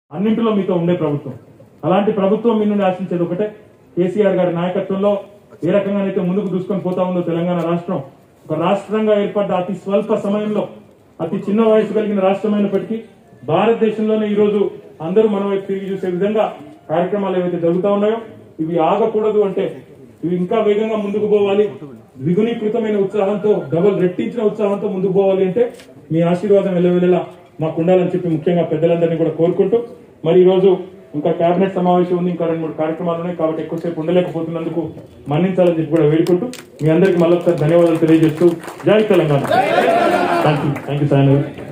అన్నింటిలో మీతో ఉండే ప్రభుత్వం. అలాంటి ప్రభుత్వం మీ నుండి ఆశించేది ఒకటే, కేసీఆర్ గారి నాయకత్వంలో ఏ రకంగానైతే ముందుకు దూసుకొని పోతా ఉందో తెలంగాణ రాష్ట్రం ఒక రాష్ట్రంగా ఏర్పడ్డ అతి స్వల్ప సమయంలో అతి చిన్న వయసు కలిగిన రాష్ట్రమైనప్పటికీ భారతదేశంలోనే ఈ రోజు అందరూ మన వైపు తిరిగి చూసే విధంగా కార్యక్రమాలు ఏవైతే జరుగుతూ ఉన్నాయో ఇవి ఆగకూడదు. అంటే ఇవి ఇంకా వేగంగా ముందుకు పోవాలి, ద్విగుణీకృతమైన ఉత్సాహంతో రెట్టించిన ఉత్సాహంతో ముందుకు పోవాలి అంటే మీ ఆశీర్వాదం వెళ్ళవేళలా మాకు ఉండాలని చెప్పి ముఖ్యంగా పెద్దలందరినీ కూడా కోరుకుంటూ, మరి ఈ రోజు ఇంకా కేబినెట్ సమావేశం ఉంది, ఇంకా 2-3 కార్యక్రమాలు ఉన్నాయి కాబట్టి ఎక్కువసేపు ఉండలేకపోతున్నందుకు మన్నించాలని చెప్పి కూడా వేడుకుంటూ మీ అందరికీ మళ్ళొకసారి ధన్యవాదాలు తెలియజేస్తూ జై తెలంగాణ. Thank you Sayanna.